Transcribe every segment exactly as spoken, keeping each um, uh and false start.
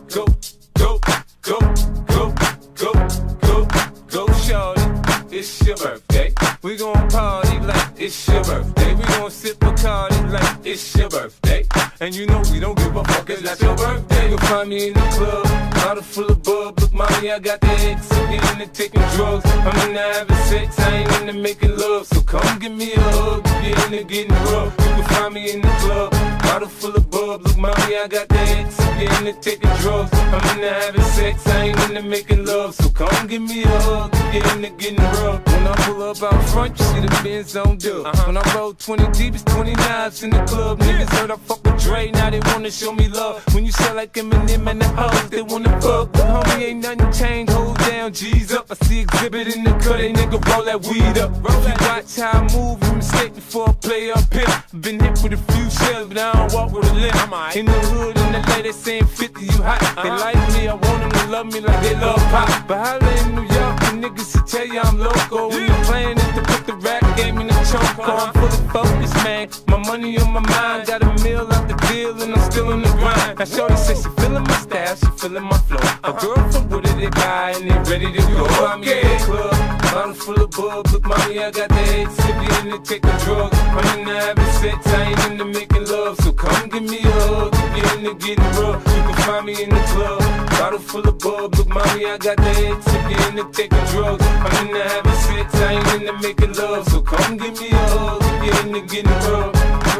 go, go, go, go, go, go, go, shorty. It's your birthday. We gon' party like it's your birthday. We gon' sip Bacardi like it's your birthday. And you know we don't give a fuck, it's not your birthday. You'll find me in the club, bottle full of bub. Look, mommy, I got the X, I'm getting into taking drugs. I'm into having sex, I ain't into making love. So come give me a hug, get into getting rough. You can find me in the club, bottle full of bub. Look, mommy, I got the X, I'm getting into taking drugs. I'm into having sex, I ain't into making love. So come give me a hug, get into getting rough. When I pull up out front, you see the Benz on dub. Uh-huh. When I roll twenty deep, it's twenty knives in the club. Niggas heard I fuck with Dre, now they wanna show me love. When you sell like Eminem and the hoes, they wanna fuck. But homie, ain't nothing changed, hold down, G's up. I see exhibit in the cut, they nigga roll that weed up. Roll that watch how I move, you mistake before I play up here. Been hit with a few shells, but I don't walk with a limp. In the hood, in the lady, they saying fifty, you hot. They like me, I want them to love me like they love pop. But holla in New York, the niggas will tell you I'm loco. When the plan is to put the rap game in the choke. I'm fully focused, man. My money on my mind, got a meal out the deal, and I'm still in the grind. Now shorty says she feeling my style, she feeling my flow. A girl from Wooded, they buy, and they ready to go. I'm in the club, bottle full of bub. Look, mommy, I got the head, sippy into taking drugs. I'm into having sex, I ain't into making love. So come give me a hug, get into getting rough. You can find me in the club, bottle full of bub. Look, mommy, I got the head, sippy into taking drugs. I'm into having sex, I ain't into making love. So come give me a hug, get into getting rough.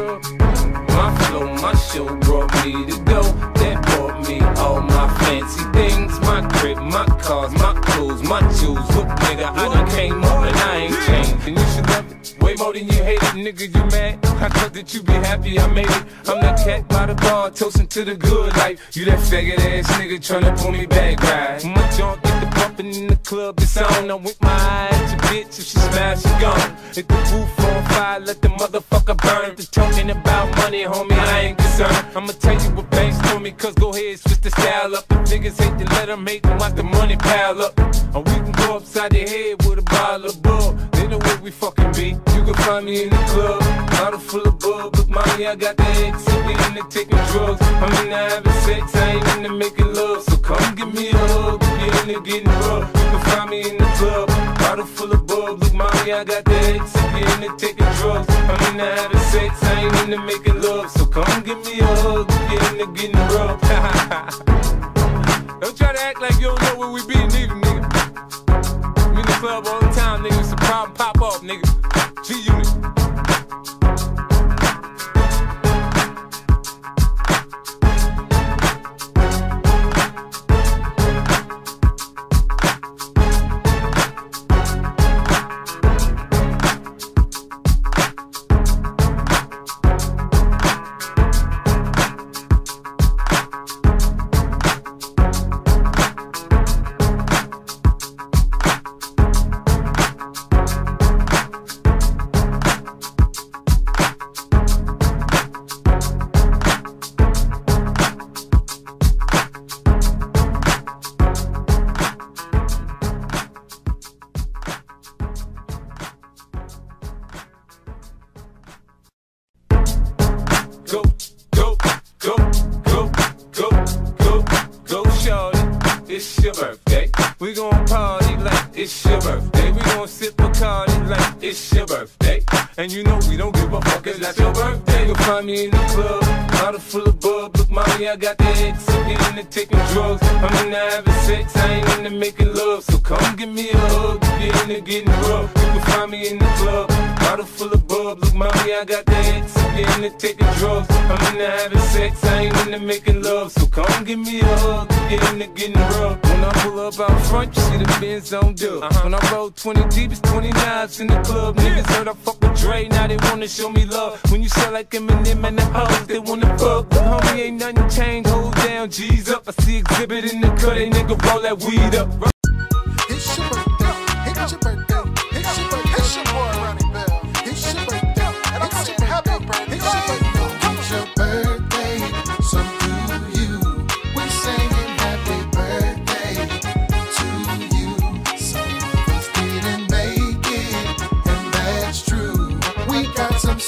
My flow, my show brought me to go. That brought me all my fancy things. My crib, my cars, my clothes, my jewels. Look, nigga, I done came up and I ain't changed. And you should love it way more than you hate it. Nigga, you mad? I thought that you be happy I made it. I'm that cat by the bar, toasting to the good life. You that faggot ass nigga tryna pull me back, right? My junk get the bumping in the club, it's on. I'm with my eye at your bitch, if she smash, she gone. Hit the roof on fire, let the motherfucker burn. If they're talking about money, homie, I ain't concerned. I'ma tell you what banks told me, cause go ahead, switch the style up. If niggas hate to let them hate them, watch the money pile up. Or we can go upside their head with a bottle of bub. They know where we fucking be. You can find me in the club, bottle full of bub. Look, mommy, I got the X, I'm into taking drugs. I'm into having sex, I ain't into making love. So come give me a hug, get into getting rough. You can find me in the club, bottle full of bub. Look, mommy, I got the X, I'm into taking drugs. I'm into having sex, I ain't into making love. So come give me a hug, get into getting rough. Don't try to act like you don't know where we be, neither, nigga. I'm in the club all the time, nigga. It's a problem, pop off, nigga. G-Unit. Go, go, go, go, go, go, go, shorty. It's your birthday. We gon' party like it's your birthday. We gon' sip Bacardi like it's your birthday. And you know we don't give a fuck, it's not your birthday. You'll find me in the club, bottle full of bub. Look, mommy, I got the X, I'm into taking drugs. I'm into having sex, I ain't into making love. So come give me a hug, get into getting rough. You can find me in the club, bottle full of bub. Look, mommy, I got the X, I'm into taking drugs. I'm into having sex, I ain't into making love. So come give me a hug, get into getting rough. When I pull up out front, you see the Benz on dub. Uh-huh. When I roll twenty deep, it's twenty knives in the club. Niggas heard I fuck with Dre, now they wanna show me love. When you sell like Eminem and the hoes, they wanna fuck. But homie, ain't nothing changed, hold down, G's up. I see exhibit in the cut, they nigga roll that weed up. It's your birthday, it's your birthday, it's your birthday, it's your boy Ronnie Bell. It's your birthday, and I'm saying happy birthday. It's your birthday, it's your birthday, so do you. We're singing happy birthday to you. Some of us didn't make it, and that's true. We got some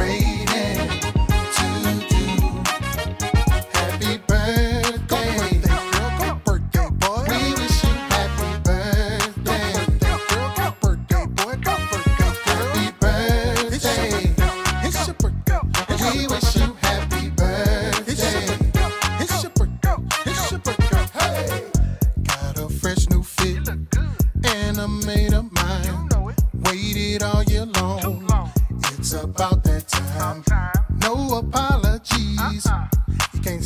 celebrating to do. Happy birthday.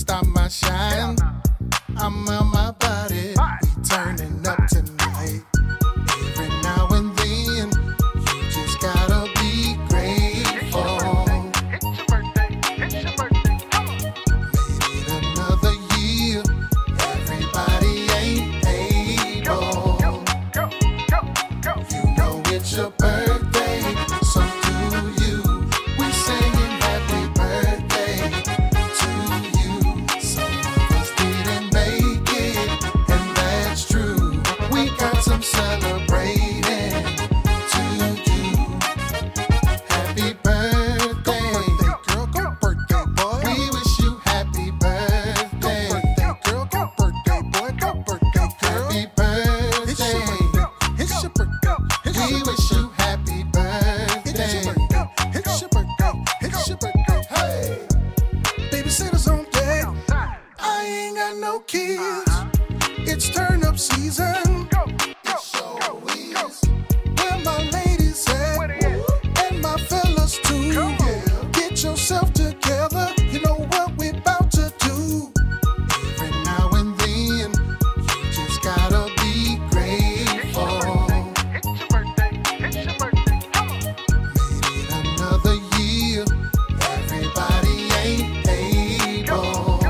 stop my shine. I'm on my body, we turning up tonight. Every now and then, you just gotta be grateful. It's your birthday, it's your birthday, come on. Made it another year, everybody ain't able. Go, go, go, go. You know it's your birthday, so do you. We're singing happy birthday to you. Some of us didn't make it, and that's true. We got some celebrating to do. Happy birthday, girl, go birthday boy. We wish you happy birthday, girl, go birthday boy, go birthday girl. Happy birthday, it's your birthday, we wish you happy birthday. It's your birthday, it's your birthday, it's your birthday. Hey, babysitter's on deck. I ain't got no kids. It's turn up season. It sure is. Where my ladies at? And my fellas too. Get yourself together. You know what we about to do. Every now and then, you just gotta be grateful. It's your birthday. It's your birthday. Come on. Made it another year. Everybody ain't able.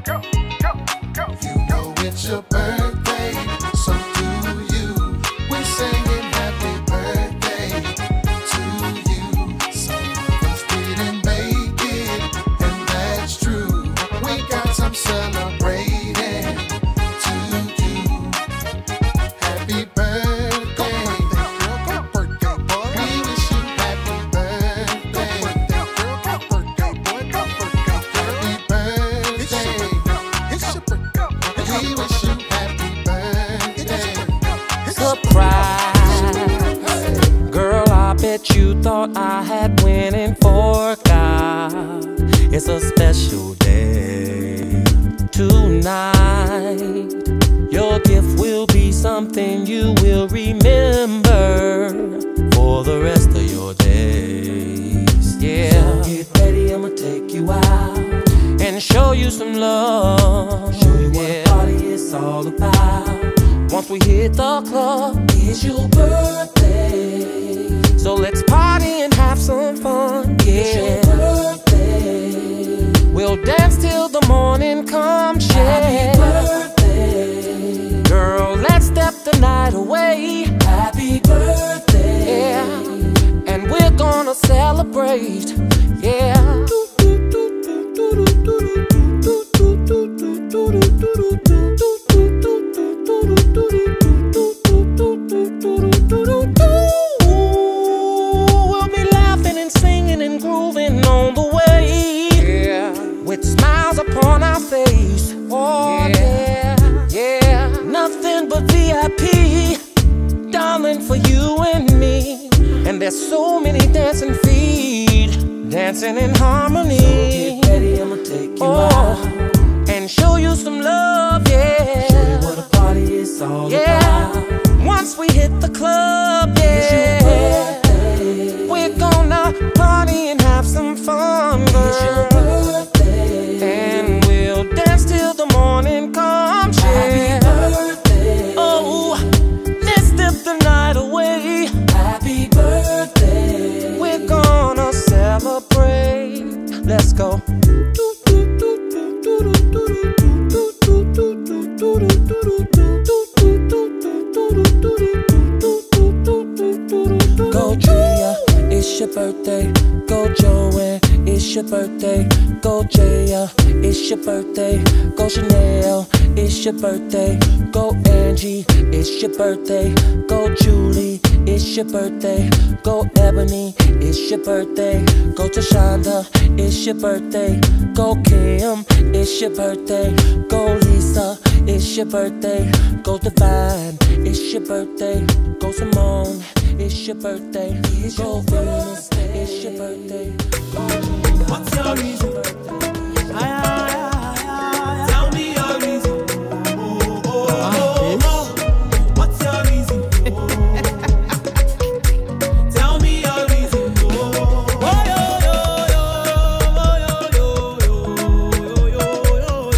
You know it's your birthday, so do you. We're singing happy birthday to you. Some of us didn't make it, and that's true. We got some celebrating to do. Happy birthday, girl, go birthday boy. We wish you happy birthday, girl, go birthday boy, go birthday girl. Happy birthday, it's your birthday. We wish you happy birthday. Surprise, girl, I bet you thought I had winning forgot. It's a special day tonight. Your gift will be something you will remember for the rest of your days. Yeah, so get ready, I'ma take you out and show you some love. Show you what a party is all about. Once we hit the club, it's your birthday. So let's party and have some fun. Yeah, it's your birthday. We'll dance till the morning comes. Yeah. Happy birthday, girl. Let's step the night away. Happy birthday. Yeah, and we're gonna celebrate. Yeah. We'll be laughing and singing and grooving on the way. Yeah. With smiles upon our face. Oh yeah, yeah, yeah. Nothing but V I P, darling, for you and me. And there's so many dancing feet, dancing in harmony. So get ready, I'ma take you oh. out and show you some love, yeah. Show you what a party is all yeah. about. Once we hit the club, yeah, we're gonna party and have some fun, girl. It's your birthday, and we'll dance till the morning comes, yeah. Happy birthday. Oh, let's step the night away. Happy birthday. We're gonna celebrate. Let's go. Go Tria, it's your birthday. Go Joanne, it's your birthday. Go Jaya, it's your birthday. Go Chanel, it's your birthday. Go Angie, it's your birthday. Go Julie, it's your birthday. Go Ebony, it's your birthday. Go Tashonda, it's your birthday. Go Kim, it's your birthday. Go Lisa, it's your birthday. Go Divine, it's your birthday. Go Simone, it's your birthday. Go Venus, it's your birthday. What's your reason? Tell me your reason. Oh, oh, oh, oh. What's your reason? Tell me your reason. Oh, yo, yo, yo, yo, yo, yo, yo, yo, yo, yo.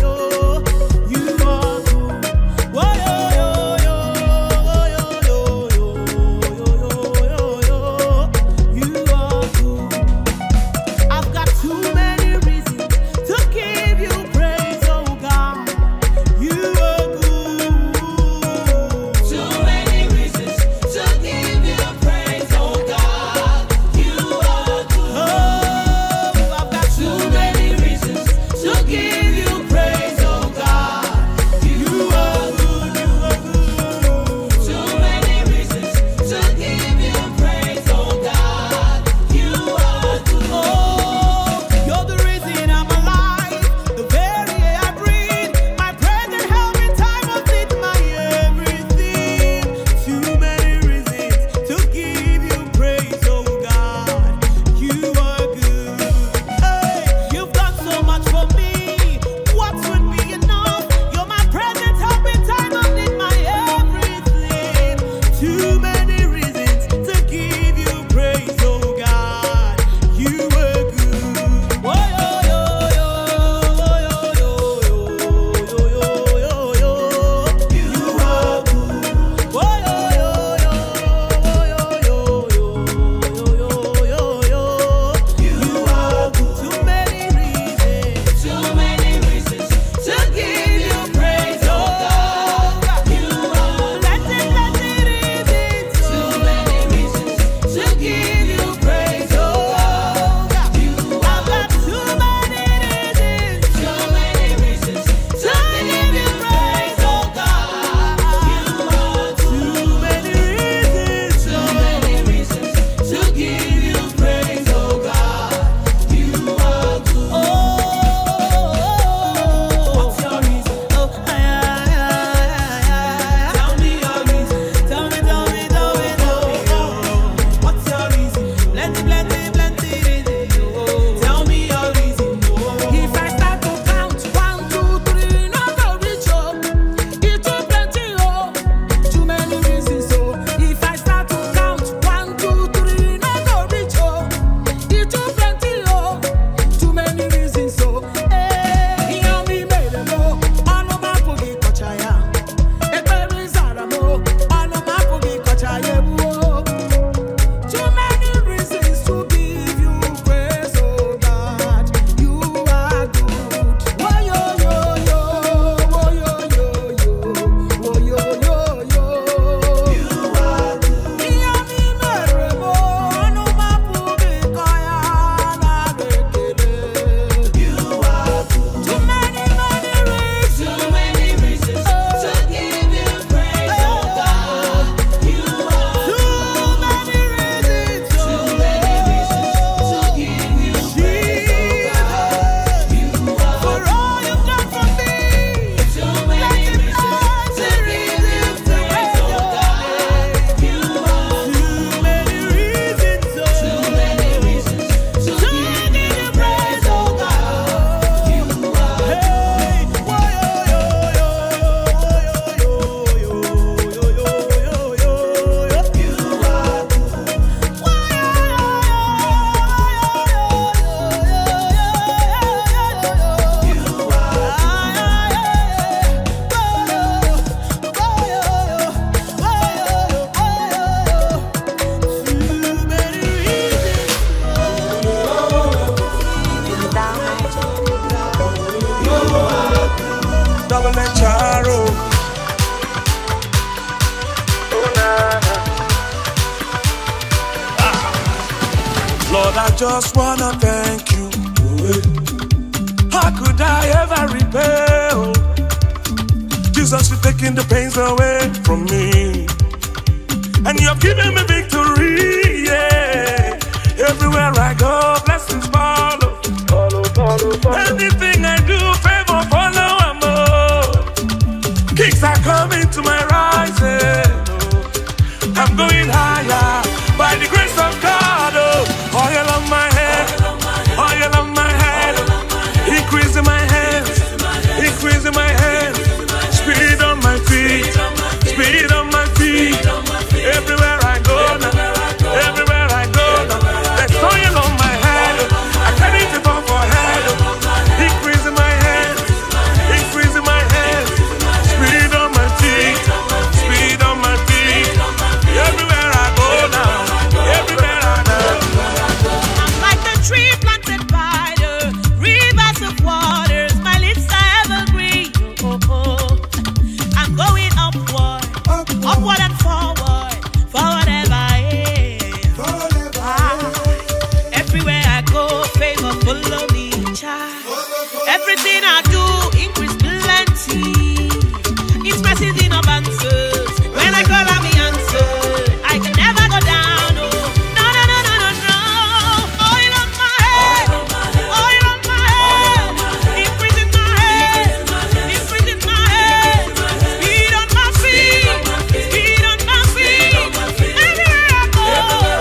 just wanna thank you. How could I ever repay? Oh, Jesus, you're taking the pains away from me, and you're giving me victory. Yeah, everywhere I go, blessings follow. Follow, follow, follow. Anything I do, favor follow. I'm more. Kings are coming to my rising. I'm going higher by the grace of God. Oh, oil on my head, oil on my head, increasing my hands, increasing my hands, speed on my feet, speed on my feet. Everywhere I go now, everywhere I go now, there's oil on my head. I carry it on for head, increasing my hands, increasing my hands, speed on my feet, speed on my feet. Everywhere I go now, everywhere I go. I'm like the tree planted by the rivers of waters. My lips are evergreen. Oh, oh, oh. I'm going upward, upward and forward, forward ever. Yeah. Ah, everywhere I go, favor follow me, child. Everything I do, increase plenty. It's my season of answers. When I call, I'm the answer. I can never go down. Oh, no, no, no, no, no, no. Oil on my head, oil on my head, increase in my head, increase in my head, speed on my feet, speed on my feet. Everywhere I go,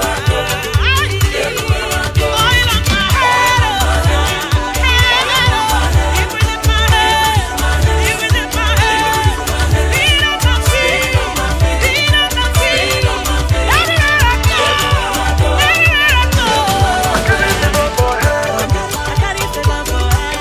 oil on my head, increase in my head, increase in my head, speed on my feet, speed on my feet. Everywhere I go, everywhere I go. I got it for love forever. I got it for love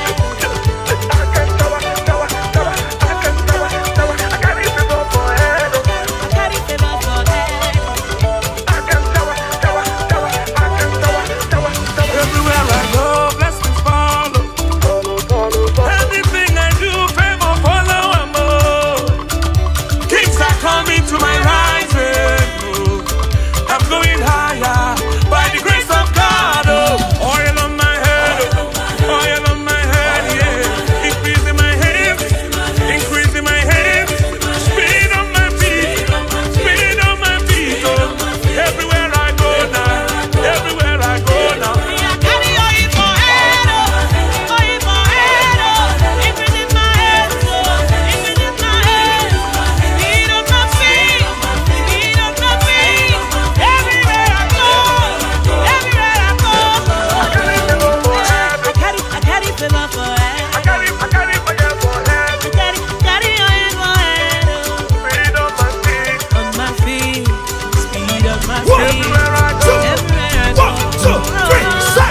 Everywhere I go, blessings follow. Anything I do, favor follow. I'm more. Kings are coming to my rising. Oh, I'm going higher by the grace of God. Oh, oil on my head, oil on my head, yeah. Increasing my hands, increasing my hands, speed on my feet, speed on my feet. Oh, everywhere I go now, everywhere I go now. I carry oil for head, oh, oil for head, oh, increase in my head, oh, increase in my head, speed on my feet, speed on my feet. Everywhere I go, everywhere I go. I carry, I carry for love for head. I got it, I got it for you for head, I carry, carry oil for head, speed on my feet. oh, on my feet, speed on my feet. Everywhere I go. Everywhere I go. One, two, three, set.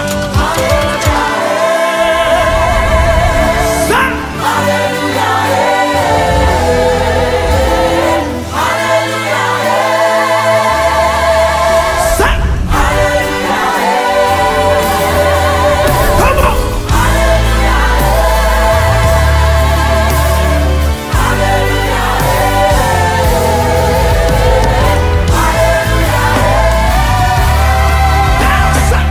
Set. Set. Come on. Set.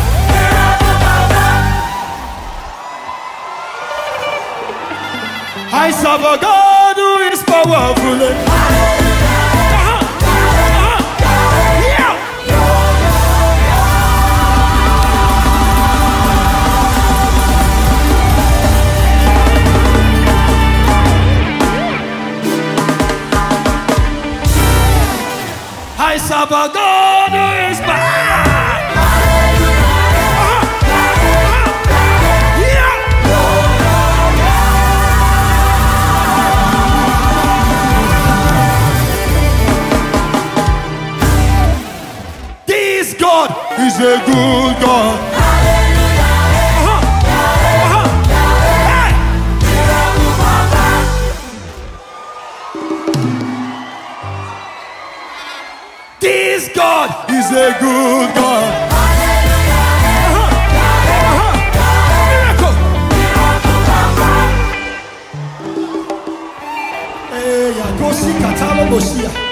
I serve a God who is powerful. Uh-huh. Uh-huh. Yeah. I serve a God who is powerful. This God is a good God. Uh-huh. Uh-huh. Hey. This God is a good God. Uh-huh. Uh-huh. Miracle. Hey, ya go see Katalo Mosia.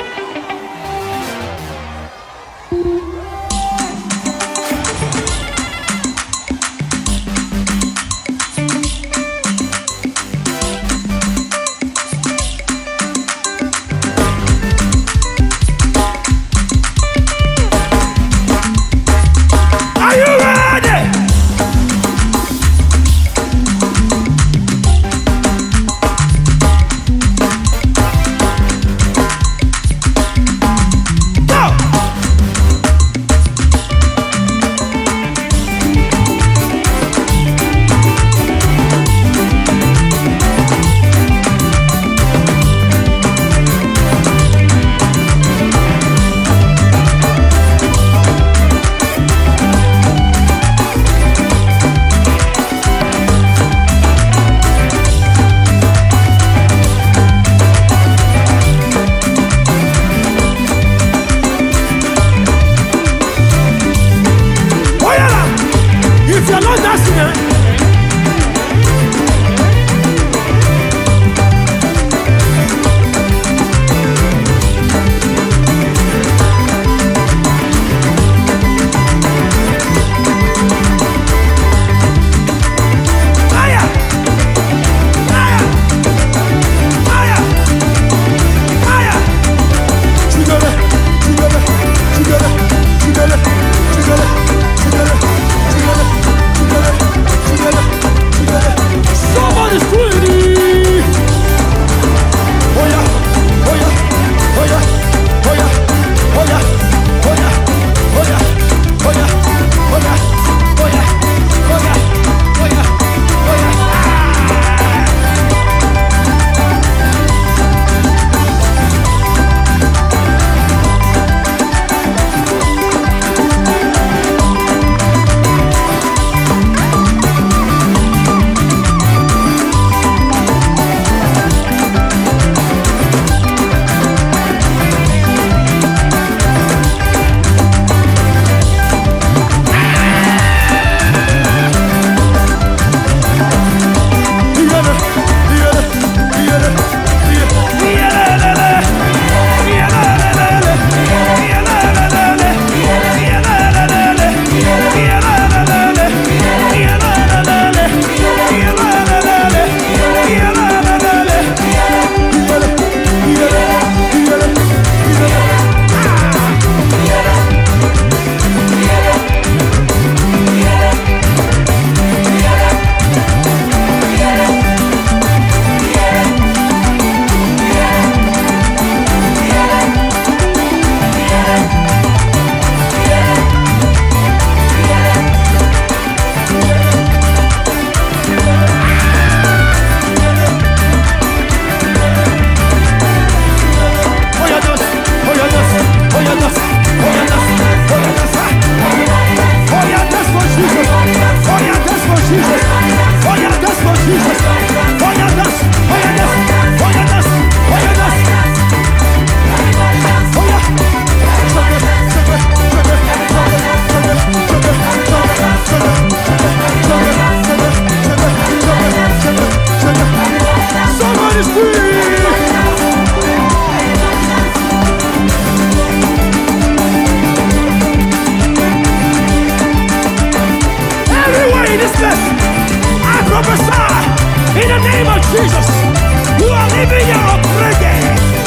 Olivia of reggae.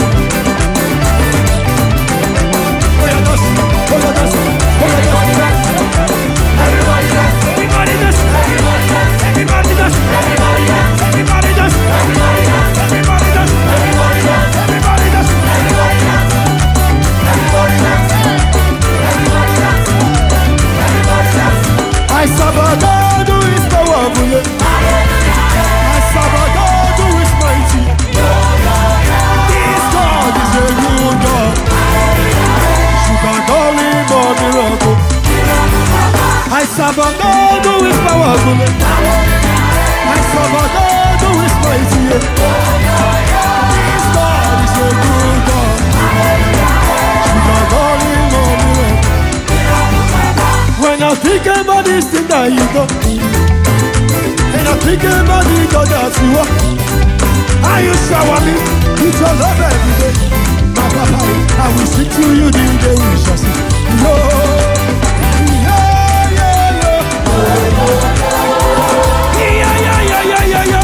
Oh yeah, dance, oh yeah, dance, oh yeah, dance. Everybody dance, everybody dance, everybody dance, everybody dance, everybody dance, everybody dance, everybody dance, everybody dance, everybody dance, everybody dance, everybody dance, everybody dance, everybody dance. I serve a God who is powerful. I serve a God who is mighty. This God is a good God. You can call him a miracle. I serve a God who is powerful. I serve a God who is mighty. This God is a good God. You can call him a miracle. When I think about this thing that you got, and I think about the God that you are, and you shower me with your love every day. My papa, I will sing to you the day we shall see. No, yeah, yeah, yeah. Yeah, yeah, yeah, yeah, yeah, yeah.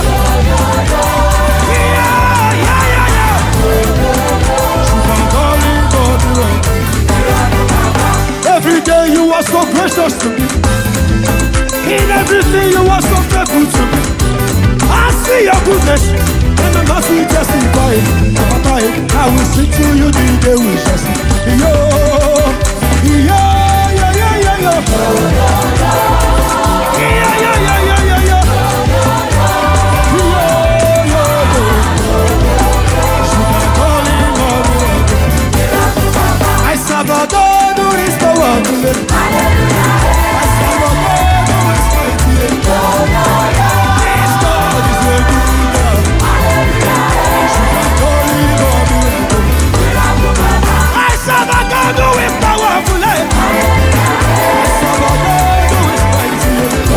Yeah, yeah, yeah, yeah. You can call him God, Lord. Every day you are so precious to me. In everything you are so faithful to me. I see your goodness and the mercy testify. Papa, I will sing to you the day we shall see. Yo, yeah, yeah, yeah, yeah, yeah. Yeah, yeah, yeah, yeah, yeah, yeah. Yeah, yeah, yeah. You can call him a miracle. I serve a God who is powerful. I serve a God who is mighty. This God is a good God. You can call him a miracle. I serve a God who is powerful. I serve a God who is mighty.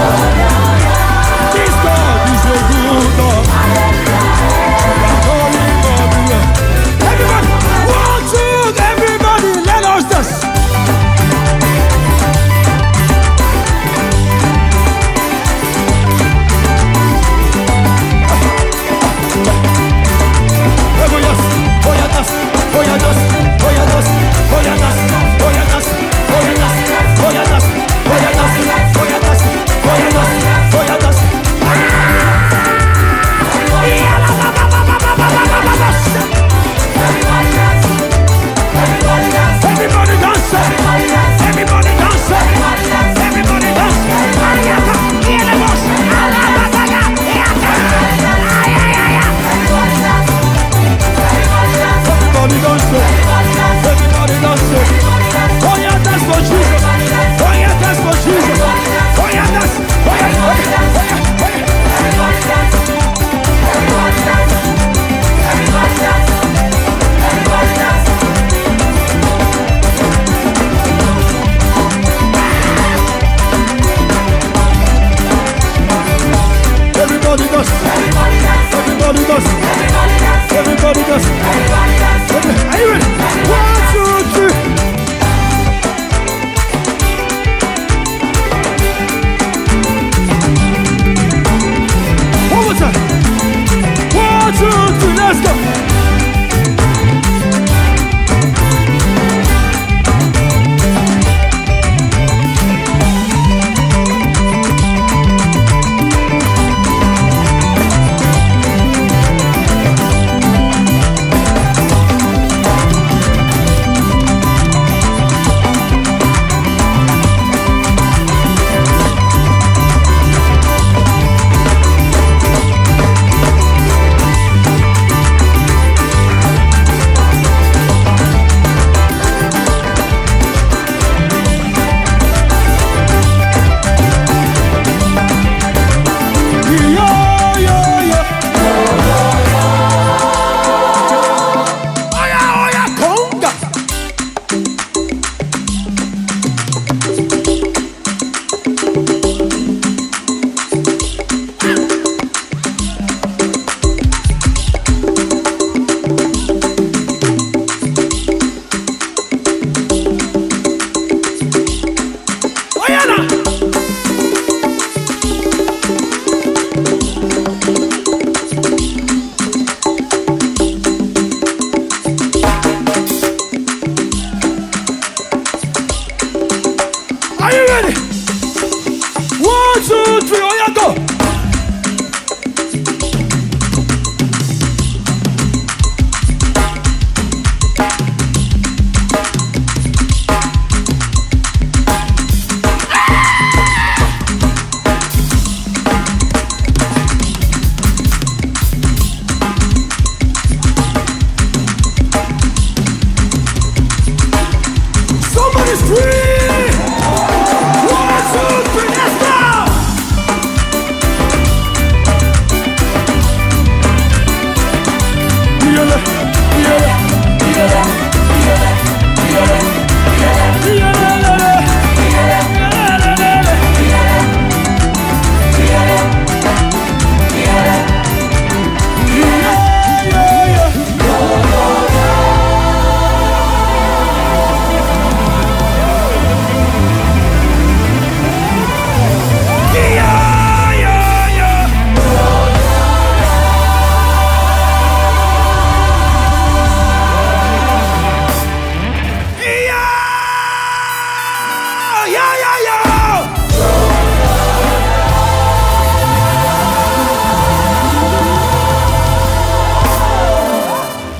This God is a good God. You can call him a miracle. Everybody, one, two, everybody, let us dance.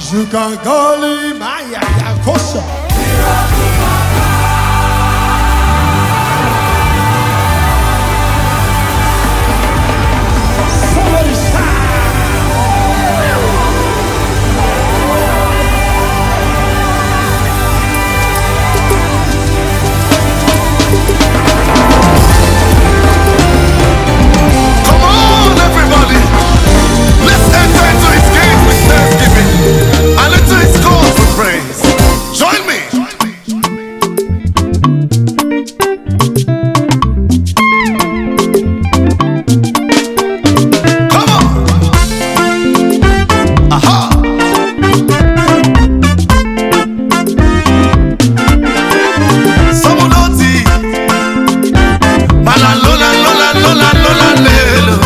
Zukagali Maya Yakosa. Somebody Come on, everybody. Let's enter into his gates with thanksgiving and into his courts with praise. Join me. Come on. Aha. Somunoti. Mala lola lola lola lola lelo.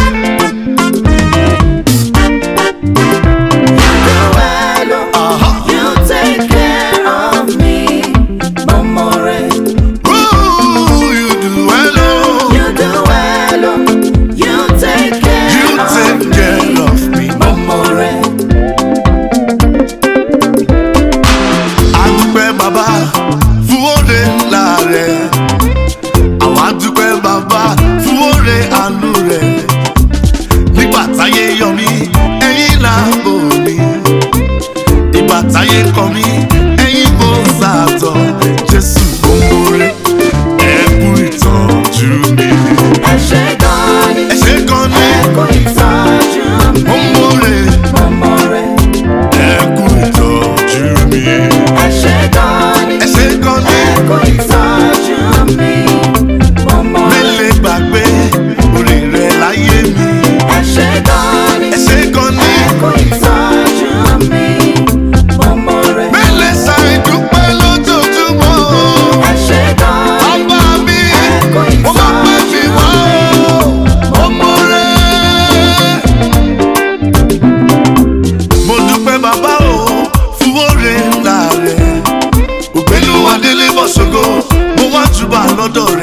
You take care of me, Momore. Ooh, you do well, oh. You do well, oh. You take care You of take care of me. Momore. Adúpẹ́ bàbá fún oore ńlá rẹ̀. Àwọn adúpẹ́ bàbá fún oore àánú rẹ̀. Nígbà táyé yọ mí, ẹ̀yin là ń bò mí. Ìgbà táyé kọ mí, ẹ̀yin mo sàtọ̀. Jésù gbòǹgbòrè, ẹ kú ìtọ́jú mi. Ẹ ṣé gan ni, Ẹ ṣé gan ni, ẹ kú ìtọ́jú mi, gbòǹgbòrè, Momore. ẹ kú ìtọ́jú mi. Ẹ ṣé gan ni, Ẹ ṣé gan ni. ẹ kú ìtọ́jú mi, Momore. Mélé gbàgbé orí rẹ̀ láyé mi. Ẹ ṣé gan ni, Ẹ ṣé gan ni. ẹ kú ìtọ́jú mi, Momore. Mélé ṣàìdúpẹ́ lójoojúmọ́. Ẹ ṣé gan ni, Bàbá mi, ẹ kú mo máa pẹ́ fi wá o. Ọmọ rẹ̀. Mo dúpẹ́ bàbá o fún oore ńlá rẹ̀. Ògbénu Adélé bọ̀ ṣògo, mo wá júbà lọ́dọ̀ rẹ̀.